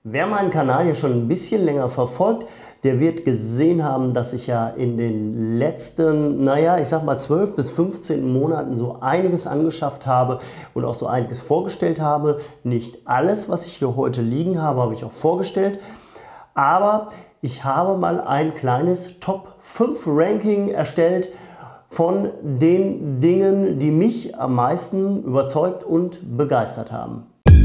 Wer meinen Kanal hier schon ein bisschen länger verfolgt, der wird gesehen haben, dass ich ja in den letzten, naja, ich sag mal 12 bis 15 Monaten so einiges angeschafft habe und auch so einiges vorgestellt habe. Nicht alles, was ich hier heute liegen habe, habe ich auch vorgestellt, aber ich habe mal ein kleines Top 5 Ranking erstellt von den Dingen, die mich am meisten überzeugt und begeistert haben.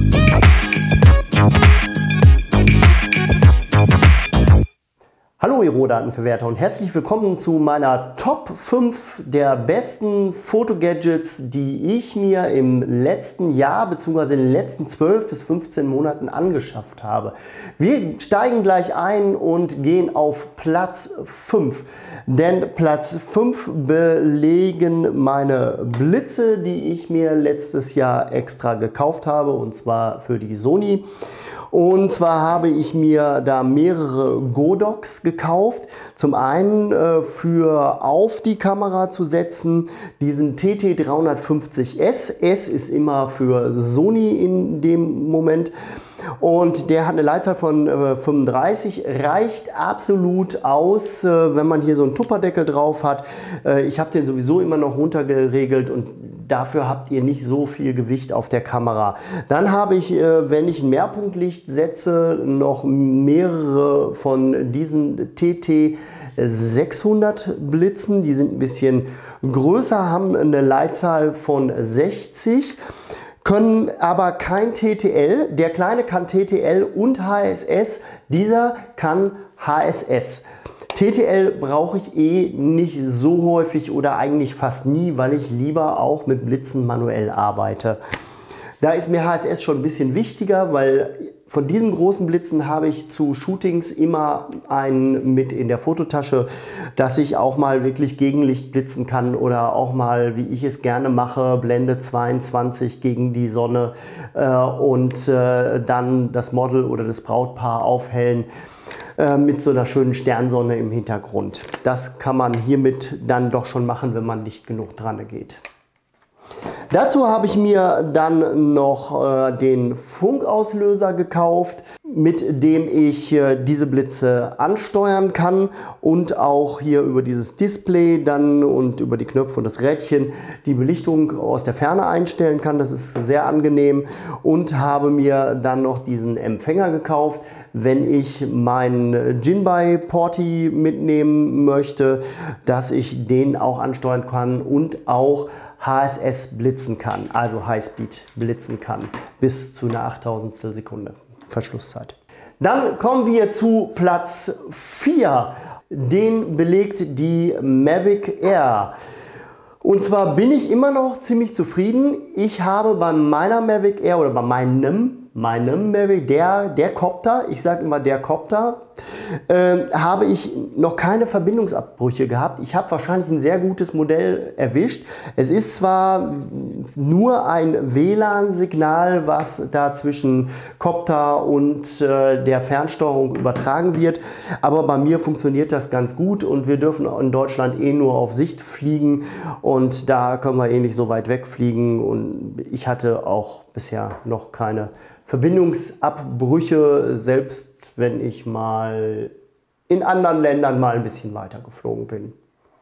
Hallo ihr Rohdatenverwerter und herzlich willkommen zu meiner Top 5 der besten Fotogadgets, die ich mir im letzten Jahr bzw. in den letzten 12 bis 15 Monaten angeschafft habe. Wir steigen gleich ein und gehen auf Platz 5. Denn Platz 5 belegen meine Blitze, die ich mir letztes Jahr extra gekauft habe, und zwar für die Sony. Und zwar habe ich mir da mehrere Godox gekauft. Zum einen für auf die Kamera zu setzen, diesen TT350S. S ist immer für Sony in dem Moment. Und der hat eine Leitzahl von 35, reicht absolut aus, wenn man hier so einen Tupperdeckel drauf hat. Ich habe den sowieso immer noch runtergeregelt und dafür habt ihr nicht so viel Gewicht auf der Kamera. Dann habe ich, wenn ich ein Mehrpunktlicht setze, noch mehrere von diesen TT 600 Blitzen. Die sind ein bisschen größer, haben eine Leitzahl von 60. Können aber kein TTL. Der kleine kann TTL und HSS, dieser kann HSS. TTL brauche ich nicht so häufig oder eigentlich fast nie, weil ich lieber auch mit Blitzen manuell arbeite. Da ist mir HSS schon ein bisschen wichtiger, weil von diesen großen Blitzen habe ich zu Shootings immer einen mit in der Fototasche, dass ich auch mal wirklich Gegenlicht blitzen kann oder auch mal, wie ich es gerne mache, Blende 22 gegen die Sonne und dann das Model oder das Brautpaar aufhellen mit so einer schönen Sternsonne im Hintergrund. Das kann man hiermit dann doch schon machen, wenn man nicht genug dran geht. Dazu habe ich mir dann noch den Funkauslöser gekauft, mit dem ich diese Blitze ansteuern kann und auch hier über dieses Display dann und über die Knöpfe und das Rädchen die Belichtung aus der Ferne einstellen kann. Das ist sehr angenehm, und habe mir dann noch diesen Empfänger gekauft, wenn ich meinen Jinbei Porti mitnehmen möchte, dass ich den auch ansteuern kann und auch HSS blitzen kann, also Highspeed blitzen kann, bis zu einer 8000stel Sekunde Verschlusszeit. Dann kommen wir zu Platz 4. Den belegt die Mavic Air. Und zwar bin ich immer noch ziemlich zufrieden. Ich habe bei meiner Mavic Air oder bei meinem Mavic, der Copter, ich sage immer der Copter, habe ich noch keine Verbindungsabbrüche gehabt. Ich habe wahrscheinlich ein sehr gutes Modell erwischt. Es ist zwar nur ein WLAN-Signal, was da zwischen Copter und der Fernsteuerung übertragen wird, aber bei mir funktioniert das ganz gut und wir dürfen in Deutschland nur auf Sicht fliegen und da können wir nicht so weit wegfliegen, und ich hatte auch bisher noch keine Verbindungsabbrüche, selbst wenn ich mal in anderen Ländern mal ein bisschen weiter geflogen bin.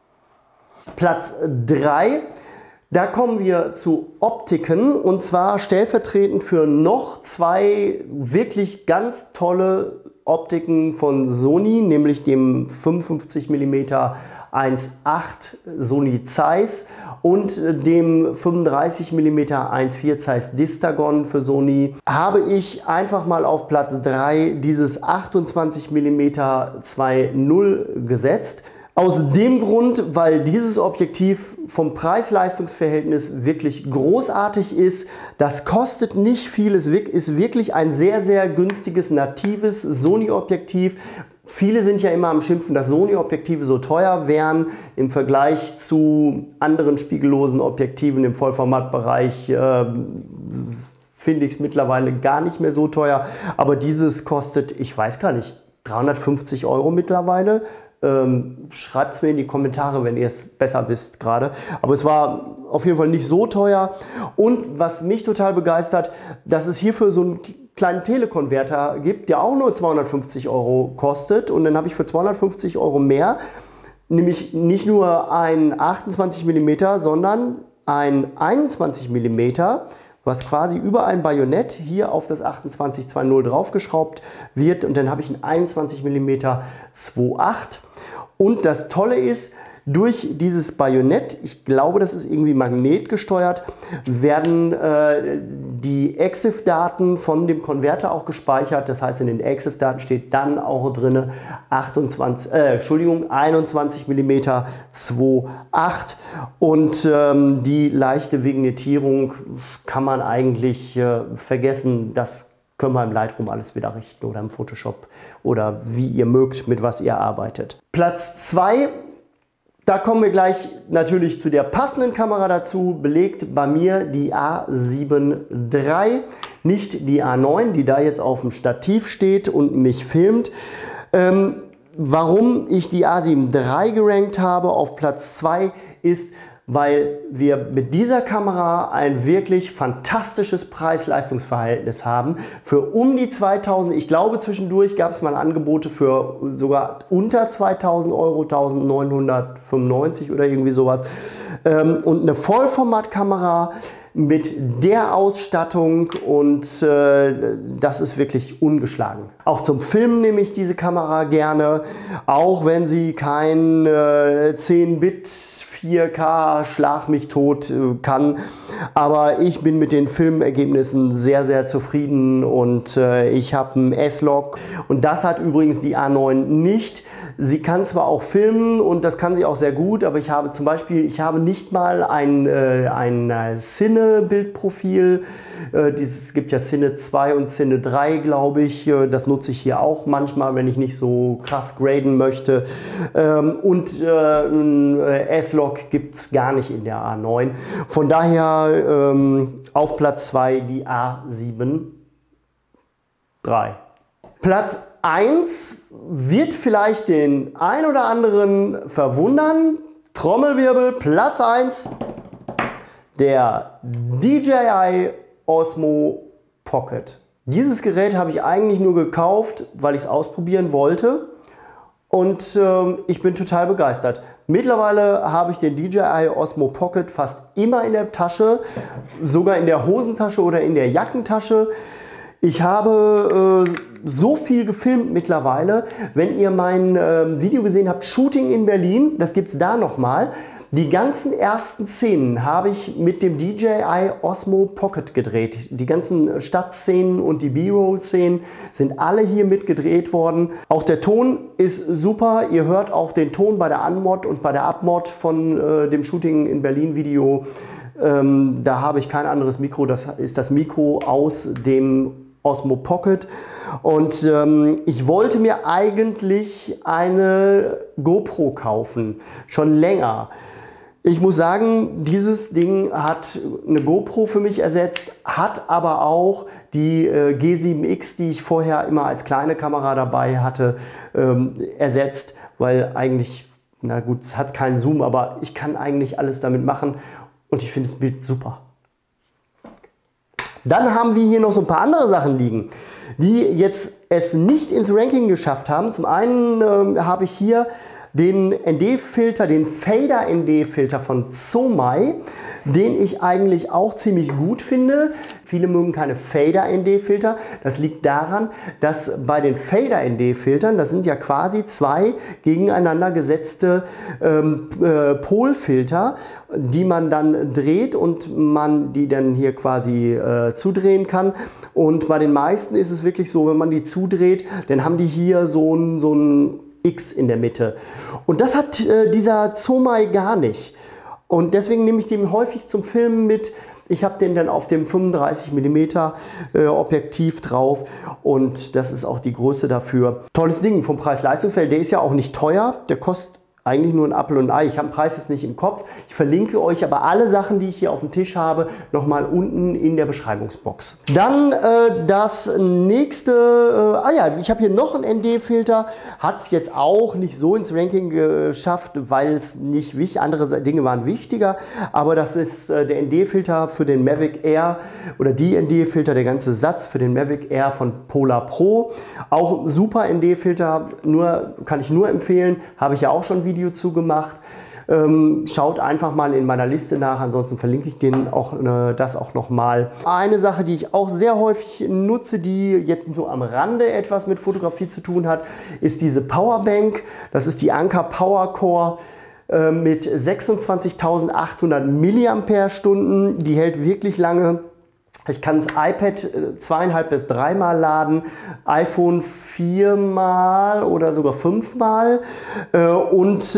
Platz 3, da kommen wir zu Optiken, und zwar stellvertretend für noch zwei wirklich ganz tolle Optiken von Sony, nämlich dem 55 mm 1.8 Sony Zeiss und dem 35 mm 1.4 Zeiss Distagon für Sony, habe ich einfach mal auf Platz 3 dieses 28 mm 2.0 gesetzt. Aus dem Grund, weil dieses Objektiv vom Preis-Leistungs-Verhältnis wirklich großartig ist. Das kostet nicht viel, es ist wirklich ein sehr, sehr günstiges, natives Sony-Objektiv. Viele sind ja immer am Schimpfen, dass Sony-Objektive so teuer wären. Im Vergleich zu anderen spiegellosen Objektiven im Vollformatbereich finde ich es mittlerweile gar nicht mehr so teuer. Aber dieses kostet, ich weiß gar nicht, 350 € mittlerweile. Schreibt es mir in die Kommentare, wenn ihr es besser wisst gerade. Aber es war auf jeden Fall nicht so teuer. Und was mich total begeistert, dass es hierfür so ein kleinen Telekonverter gibt, der auch nur 250 Euro kostet. Und dann habe ich für 250 Euro mehr, nämlich nicht nur ein 28 mm, sondern ein 21 mm, was quasi über ein Bajonett hier auf das 2820 draufgeschraubt wird. Und dann habe ich ein 21 mm 2.8. Und das Tolle ist, durch dieses Bajonett, ich glaube, das ist irgendwie magnetgesteuert, werden die EXIF-Daten von dem Konverter auch gespeichert. Das heißt, in den EXIF-Daten steht dann auch drin 21 mm 2.8. Und die leichte Vignettierung kann man eigentlich vergessen. Das können wir im Lightroom alles wieder richten oder im Photoshop oder wie ihr mögt, mit was ihr arbeitet. Platz 2. Da kommen wir gleich natürlich zu der passenden Kamera dazu. Belegt bei mir die A7 III, nicht die A9, die da jetzt auf dem Stativ steht und mich filmt. Warum ich die A7 III gerankt habe auf Platz 2 ist, weil wir mit dieser Kamera ein wirklich fantastisches Preis-Leistungs-Verhältnis haben. Für um die 2000, ich glaube zwischendurch gab es mal Angebote für sogar unter 2000 Euro, 1995 oder irgendwie sowas. Und eine Vollformatkamera mit der Ausstattung und das ist wirklich ungeschlagen. Auch zum Filmen nehme ich diese Kamera gerne, auch wenn sie kein 10-Bit 4K Schlag mich tot kann. Aber ich bin mit den Filmergebnissen sehr, sehr zufrieden und ich habe ein S-Log und das hat übrigens die A9 nicht. Sie kann zwar auch filmen und das kann sie auch sehr gut, aber ich habe zum Beispiel, nicht mal ein Cine-Bildprofil. Es gibt ja Cine 2 und Cine 3, glaube ich. Das nutze ich hier auch manchmal, wenn ich nicht so krass graden möchte. Und ein S-Log gibt es gar nicht in der A9. Von daher auf Platz 2 die A7 III. Platz 1 wird vielleicht den ein oder anderen verwundern. Trommelwirbel, Platz 1, der DJI Osmo Pocket. Dieses Gerät habe ich eigentlich nur gekauft, weil ich es ausprobieren wollte und ich bin total begeistert. Mittlerweile habe ich den DJI Osmo Pocket fast immer in der Tasche, sogar in der Hosentasche oder in der Jackentasche. Ich habe so viel gefilmt mittlerweile. Wenn ihr mein Video gesehen habt, Shooting in Berlin, das gibt es da nochmal. Die ganzen ersten Szenen habe ich mit dem DJI Osmo Pocket gedreht. Die ganzen Stadtszenen und die B-Roll-Szenen sind alle hier mitgedreht worden. Auch der Ton ist super. Ihr hört auch den Ton bei der Unmod und bei der Upmod von dem Shooting in Berlin Video. Da habe ich kein anderes Mikro. Das ist das Mikro aus dem Osmo Pocket. Und ich wollte mir eigentlich eine GoPro kaufen, schon länger. Ich muss sagen, dieses Ding hat eine GoPro für mich ersetzt, hat aber auch die G7X, die ich vorher immer als kleine Kamera dabei hatte, ersetzt, weil eigentlich, na gut, es hat keinen Zoom, aber ich kann eigentlich alles damit machen und ich finde das Bild super. Dann haben wir hier noch so ein paar andere Sachen liegen, die jetzt es nicht ins Ranking geschafft haben. Zum einen habe ich hier den ND-Filter, den Fader-ND-Filter von Zomai, den ich eigentlich auch ziemlich gut finde. Viele mögen keine Fader-ND-Filter. Das liegt daran, dass bei den Fader-ND-Filtern, das sind ja quasi zwei gegeneinander gesetzte Polfilter, die man dann dreht und man die dann hier quasi zudrehen kann. Und bei den meisten ist es wirklich so, wenn man die zudreht, dann haben die hier so ein X in der Mitte. Und das hat dieser Zomai gar nicht. Und deswegen nehme ich den häufig zum Filmen mit. Ich habe den dann auf dem 35 mm Objektiv drauf und das ist auch die Größe dafür. Tolles Ding vom Preis-Leistungs-Verhältnis. Der ist ja auch nicht teuer. Der kostet eigentlich nur ein Apfel und ein Ei. Ich habe den Preis jetzt nicht im Kopf. Ich verlinke euch aber alle Sachen, die ich hier auf dem Tisch habe, nochmal unten in der Beschreibungsbox. Dann das nächste, ich habe hier noch einen ND-Filter. Hat es jetzt auch nicht so ins Ranking geschafft, weil es nicht wichtig, andere Dinge waren wichtiger. Aber das ist der ND-Filter für den Mavic Air oder die ND-Filter, der ganze Satz für den Mavic Air von Polar Pro. Auch super ND-Filter, kann ich nur empfehlen. Habe ich ja auch schon Video zu gemacht. Schaut einfach mal in meiner Liste nach, ansonsten verlinke ich das auch nochmal. Eine Sache, die ich auch sehr häufig nutze, die jetzt so am Rande etwas mit Fotografie zu tun hat, ist diese Powerbank. Das ist die Anker PowerCore mit 26.800 mAh. Die hält wirklich lange. Ich kann das iPad 2,5 bis 3-mal laden, iPhone 4-mal oder sogar 5-mal und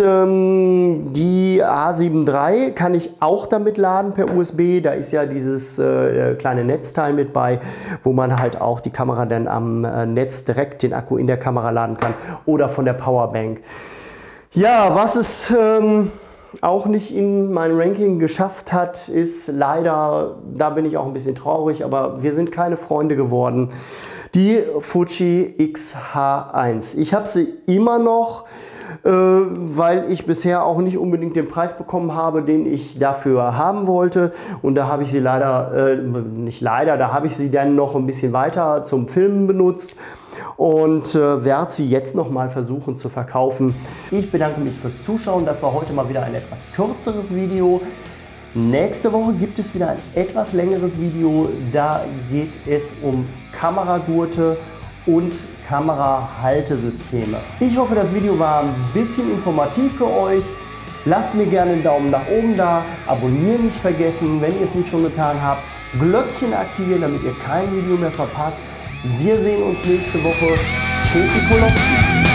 die A7 III kann ich auch damit laden per USB. Da ist ja dieses kleine Netzteil mit bei, wo man halt auch die Kamera dann am Netz direkt den Akku in der Kamera laden kann oder von der Powerbank. Ja, was es auch nicht in mein Ranking geschafft hat, ist leider, da bin ich auch ein bisschen traurig, aber wir sind keine Freunde geworden, die Fuji X-H1. Ich habe sie immer noch, weil ich bisher auch nicht unbedingt den Preis bekommen habe, den ich dafür haben wollte. Und da habe ich sie leider, da habe ich sie dann noch ein bisschen weiter zum Filmen benutzt und werde sie jetzt noch mal versuchen zu verkaufen. Ich bedanke mich fürs Zuschauen. Das war heute mal wieder ein etwas kürzeres Video. Nächste Woche gibt es wieder ein etwas längeres Video. Da geht es um Kameragurte und Kamerahaltesysteme. Ich hoffe, das Video war ein bisschen informativ für euch. Lasst mir gerne einen Daumen nach oben da, abonnieren nicht vergessen, wenn ihr es nicht schon getan habt. Glöckchen aktivieren, damit ihr kein Video mehr verpasst. Wir sehen uns nächste Woche. Tschüssi, Kolowski.